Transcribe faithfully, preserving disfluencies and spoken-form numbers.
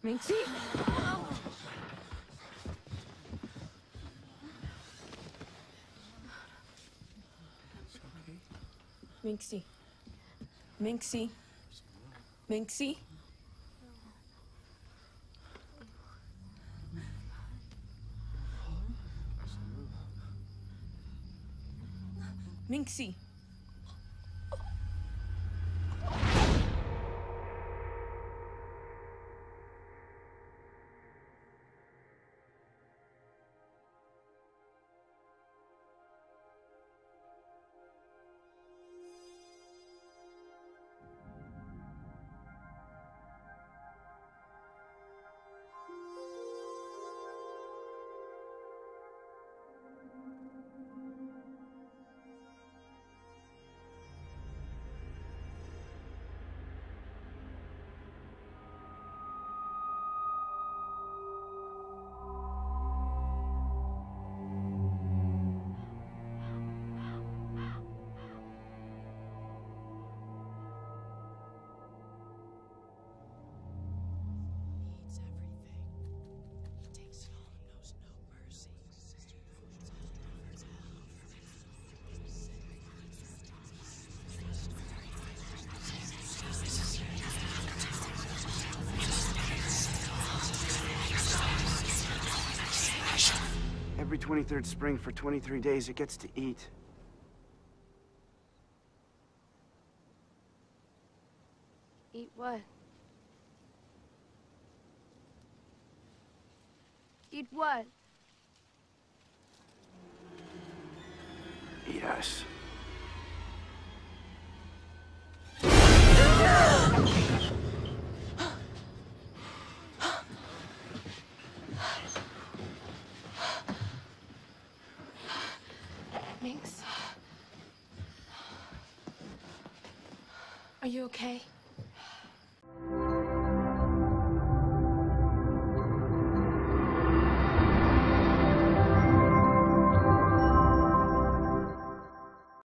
Minxie? Minxie. Minxie. Minxie. Minxie. Every twenty-third spring for twenty-three days, it gets to eat. Eat what? Eat what? Eat us. Minx? Are you okay?